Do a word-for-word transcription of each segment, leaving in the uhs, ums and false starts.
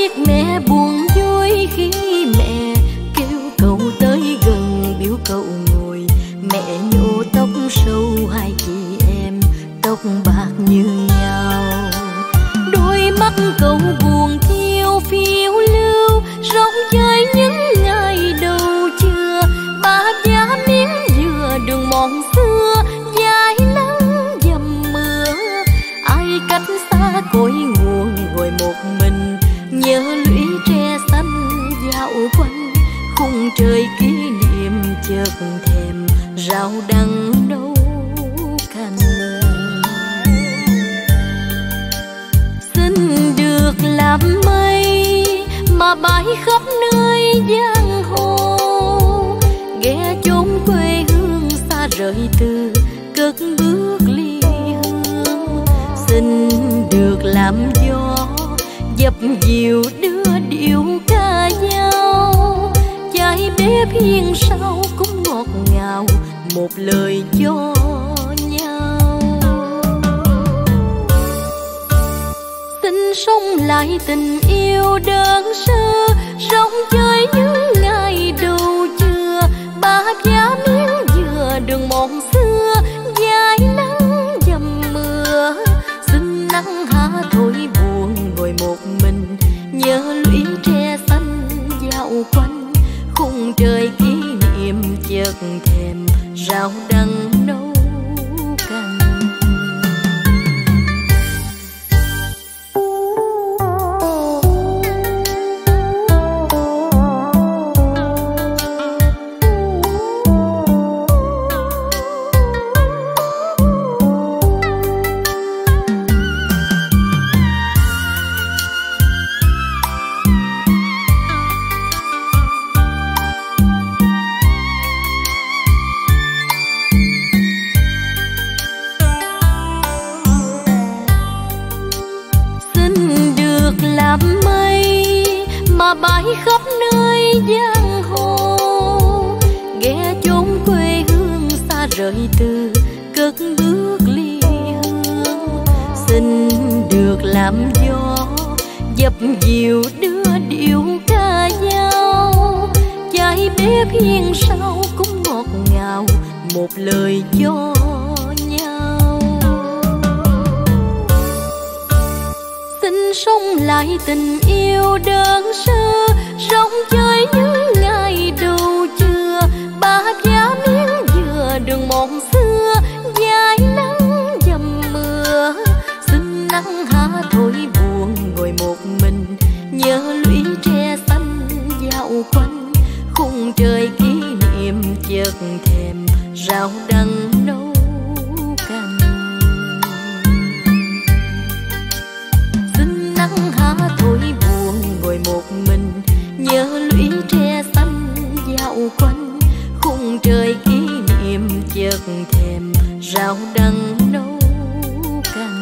biết mẹ buồn vui khi mẹ kêu cậu tới gần biểu cậu ngồi. Mẹ nhổ tóc sâu hai chị em, tóc bạc như nhau. Đôi mắt cậu buồn thiêu phiêu lưu, rong chơi những ngày đầu trưa. Ba giá miếng dừa đường mòn xưa, dài nắng dầm mưa. Ai cách xa cội nguồn ngồi một mình, nhớ lũy tre xanh dạo quanh. Khung trời kỷ niệm chợt thèm rau đắng nấu canh. Xin được làm mây mà bay khắp nơi giang hồ, ghé chốn quê hương xa rời từ cất bước ly hương. Xin được làm gió dập dìu đưa điệu ca dao, chai bếp hiên sau cũng ngọt ngào một lời cho nhau. Xin sống lại tình yêu đơn sơ, rong chơi những ngày đầu trưa. Ba giá miếng dừa đường mòn xưa, dài nắng dầm mưa. Xin nắng há thổi buồn ngồi một mình, nhớ lũy tre xanh dạo quanh. Khung trời kỷ niệm chợt thèm rau đắng nấu canh. Bay khắp nơi giang hồ, ghé chốn quê hương xa rời từ cất bước ly hương. Xin được làm gió dập dìu đưa điệu ca dao, chai bếp hiên sau cũng ngọt ngào một lời cho nhau. Xin sống lại tình yêu đơn sơ, rong chơi những ngày đầu trưa. Ba giá miếng dừa đường mòn xưa, dài nắng dầm mưa. Xin nắng há thổi buồn ngồi một mình, nhớ lũy tre xanh dạo quanh. Khung trời kỷ niệm chợt thèm rau đắng nấu canh. Xin nắng há thổi buồn ngồi một mình, nhớ lũy tre xanh dạo quanh. Khung trời kỷ niệm chợt thèm rau đắng nấu canh.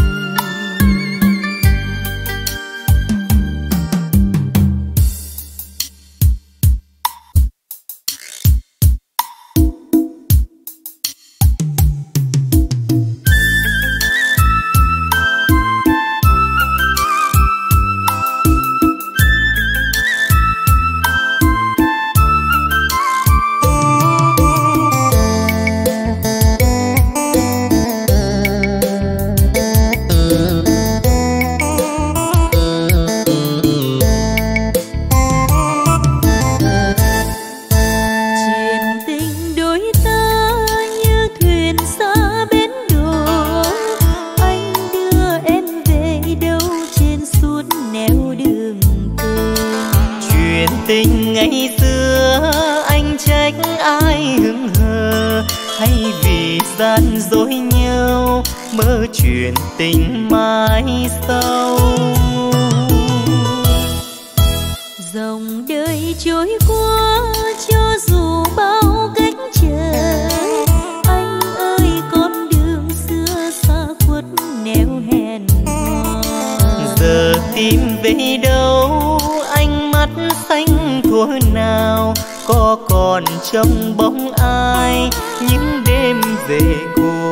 Tình mãi sau dòng đời trôi qua cho dù bao cách chờ. Anh ơi con đường xưa xa khuất nẻo hẹn hò, giờ tìm về đâu ánh mắt xanh thuở nào. Có còn trong bóng ai những đêm về cô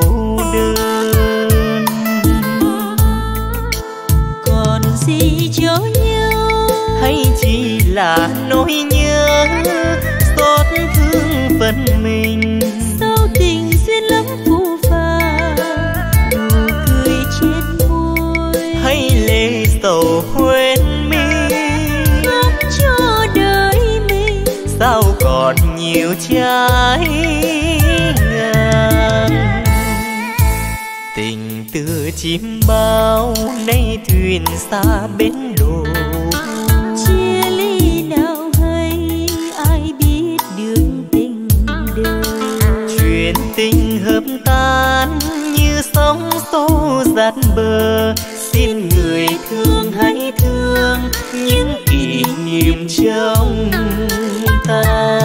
đơn. Còn gì cho nhau hay chỉ là nỗi nhớ xót thương phần mình. Sao tình duyên lắm phù phàng, nụ cười trên môi, hay lệ sầu quên mi, khóc cho đời mình. sao còn nhiều trái ngang. Tình từ chim bao nay thuyền xa bến đổ, chia ly nào hay ai biết đường tình đời. chuyện tình hợp tan như sóng xô dạt bờ, xin người thương hãy thương những kỷ niệm trong ta.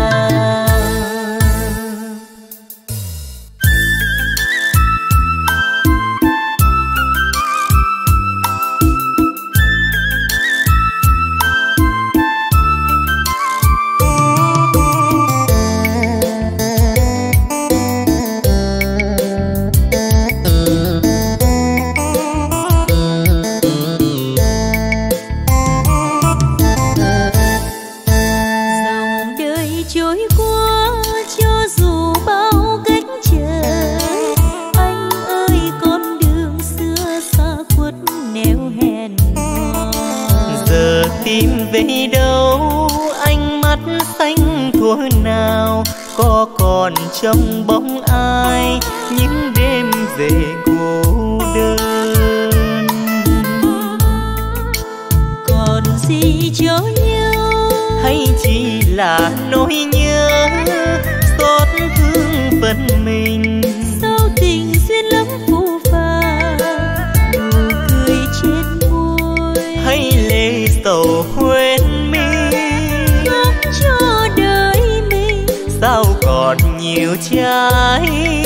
Tìm về đâu ánh mắt xanh thuở nào, có còn trong bóng ai những đêm về cô đơn. Còn gì cho nhau hay chỉ là nỗi nhớ xót thương phần mình. sao tình duyên lắm phù phàng, nụ cười trên môi, hay lệ sầu quên mi, khóc cho đời mình. sao còn nhiều trái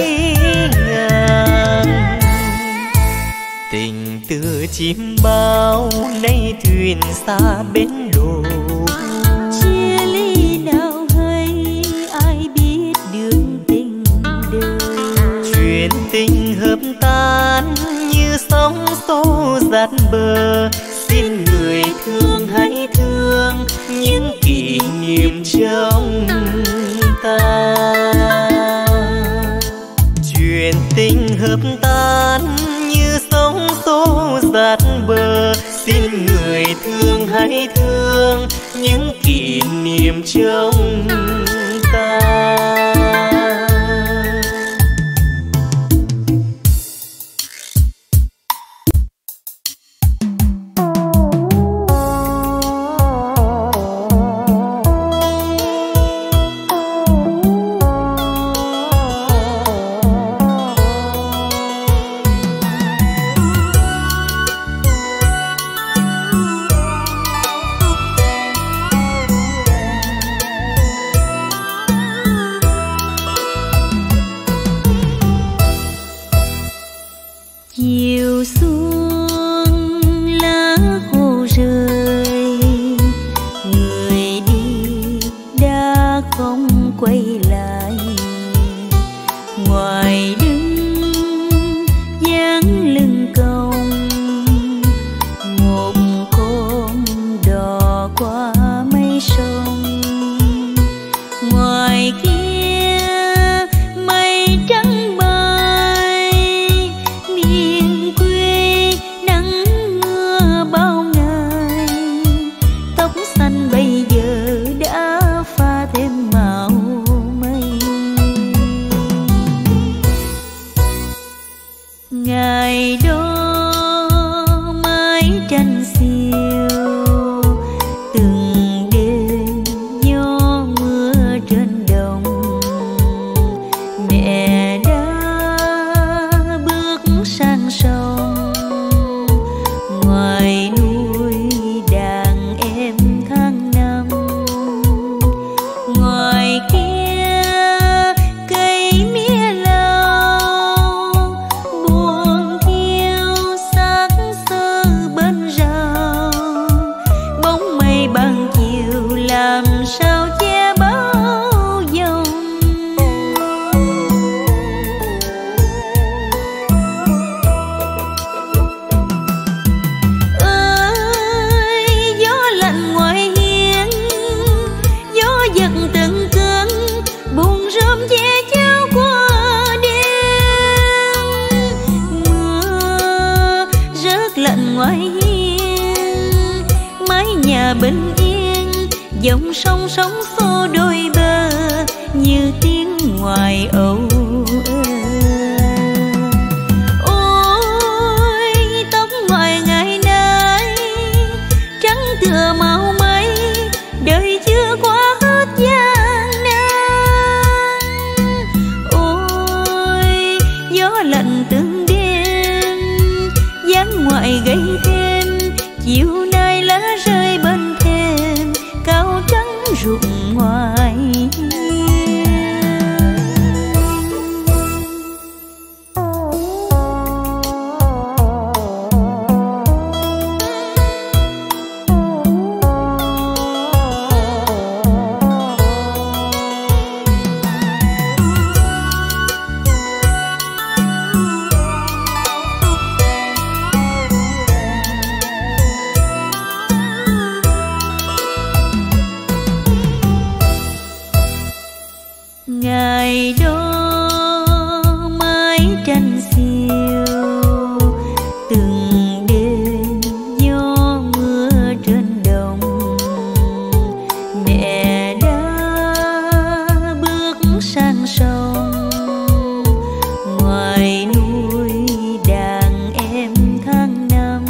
ngang. Tình từ chim bao nay thuyền xa bến đổ, chia ly nào hay ai biết đường tình đời. chuyện tình hợp tan như sóng xô dạt bờ, xin người thương hãy thương những kỷ niệm trong ta. Chuyện tình hợp tan như sóng xô dạt bờ, xin người thương hãy thương những kỷ niệm trong ta. nhà bình yên, dòng sông sóng xô đôi bờ như tiếng ngoài âu ơ. Ôi tóc ngoài ngày nay trắng tựa màu mây, đời chưa qua hết gian nan. Ôi gió lạnh từng đêm dáng ngoại gây thêm, chiều nay lá rơi bên thềm cao trắng rụng ngoài. Ngày đó mái tranh xiêu, từng đêm gió mưa trên đồng, mẹ đã bước sang sông, ngoài nuôi đàn em tháng năm.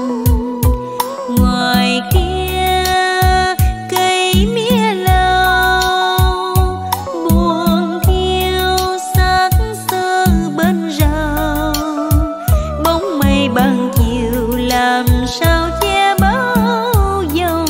Ngoài kia cây mía lau buồn thiêu xác xơ bên rào, bóng mây ban chiều làm sao che bao dòng.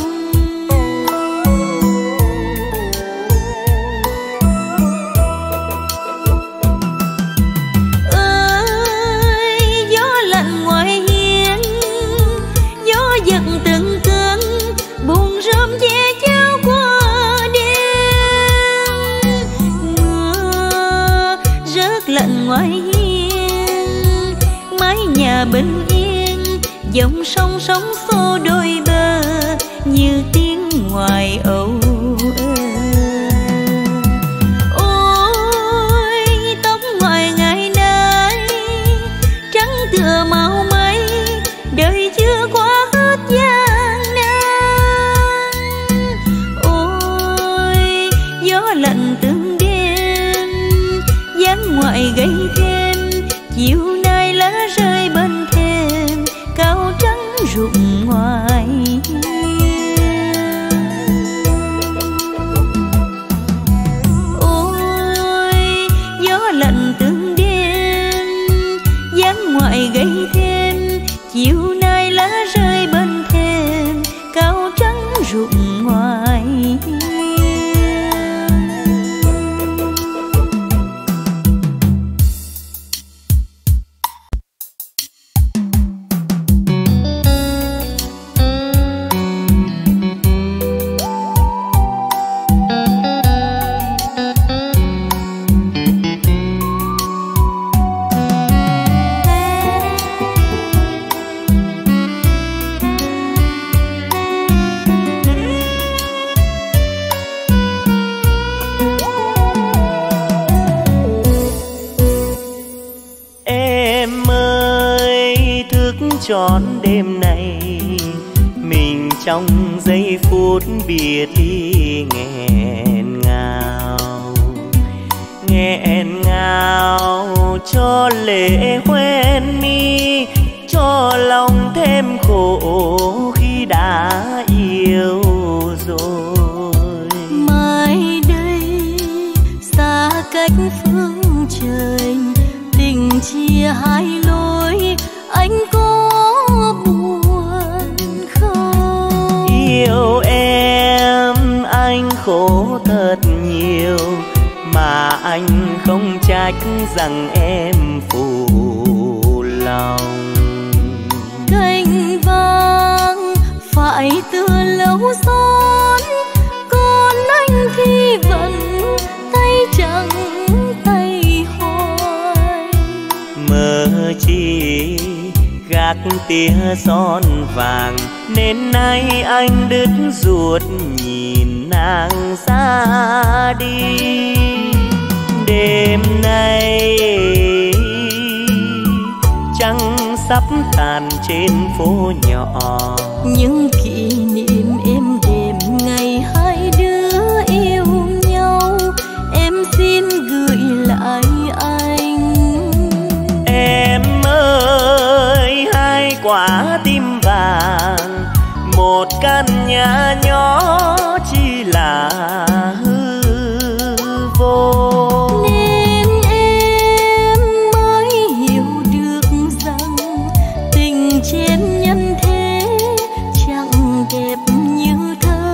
Ơi gió lạnh ngoài hiên, gió giật từng cơn buồn rơm che cháo qua đêm. Mưa rớt lạnh ngoài hiên, mái nhà bình yên, dòng sông sóng xô đôi bờ như tiếng ngoài âu ơ. Ôi tóc ngoài ngày nay trắng tựa màu mây, đời chưa qua hết gian nan. Ôi gió lạnh từng đêm dáng ngoại gây thêm, chiều nay lá rơi bên thềm cao trắng rụng ngoài. Ôi gió lạnh từng đêm dáng ngoại gây thêm, chiều nay lá rơi bên thềm cao trắng rụng ngoài. Trọn đêm nay mình trong giây phút biệt ly nghẹn ngào, nghẹn ngào cho lệ hoen mi, cho lòng thêm khổ khi đã yêu rồi. Mai đây xa cách phương trời, tình chia hai lối, anh có buồn không? Yêu em anh khổ thật nhiều, mà anh không trách rằng em phụ lòng. Cành vàng phải tựa lâu son, còn anh thì vẫn tay trắng tay hoài. Mơ chi gác tia son vàng, nên nay anh đứt ruột nhìn nàng xa đi. Đêm nay trăng sắp tàn trên phố nhỏ, những kỷ niệm em nhà nhỏ chỉ là hư vô. Nên em mới hiểu được rằng tình trên nhân thế chẳng đẹp như thơ.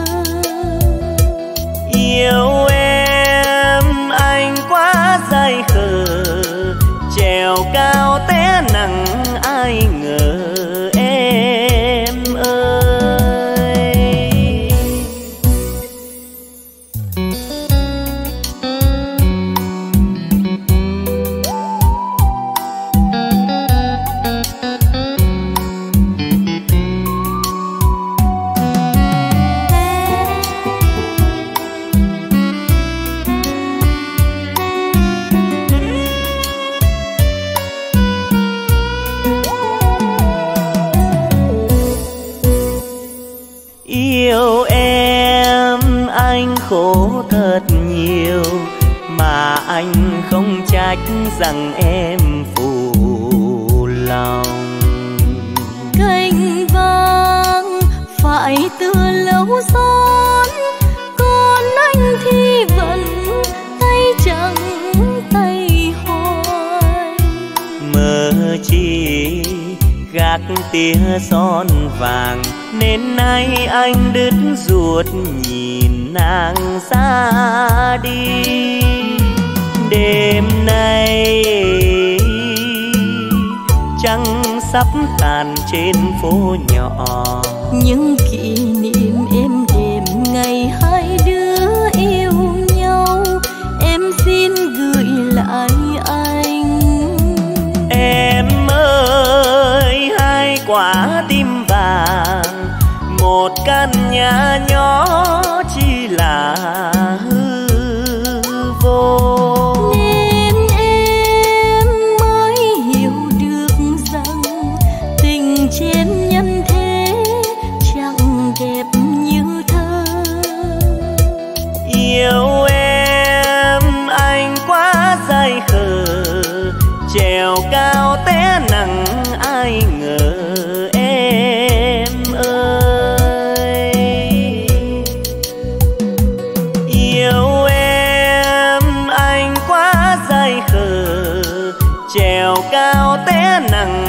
Yêu em anh quá dại khờ, trèo cao té nặng ai ngờ em ơi. Yêu em anh khổ thật nhiều, mà anh không trách rằng em phụ lòng. Cành vàng phải tựa lâu son, còn anh thì vẫn tay trắng tay hoài. Mơ chi gác tia son vàng, nên nay anh đứt ruột nhìn nàng xa đi. Đêm nay trăng sắp tàn trên phố nhỏ, những kỷ niệm êm đềm ngày hai đứa yêu nhau em xin gửi lại anh. Em ơi hai quả tim vàng, một căn nhà nhỏ chỉ là hư vô. Nên em mới hiểu được rằng tình trên nhân thế chẳng đẹp như thơ. Yêu em anh quá dại khờ, trèo cao té nặng ai ngờ em ơi. Yêu em anh quá dại khờ, trèo cao té nặng